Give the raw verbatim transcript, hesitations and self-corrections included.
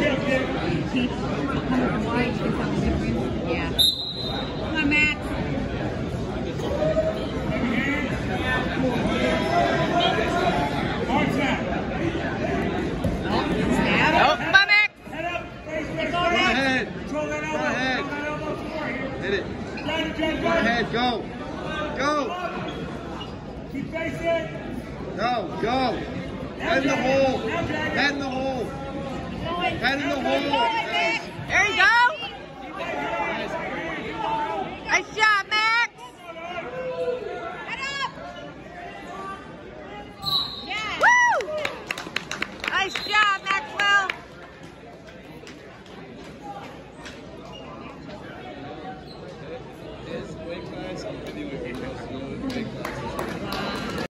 Keep coming from wide, do something different. Yeah. Come on, Max. Oh, come on, Max. Head up. Go ahead. Control that elbow. Go ahead. Control that elbow forward. Hit it. Go Go ahead. Go. Go. Keep facing. Go. Go. Head in the hole. Head in the hole. Head in the hole. There you go.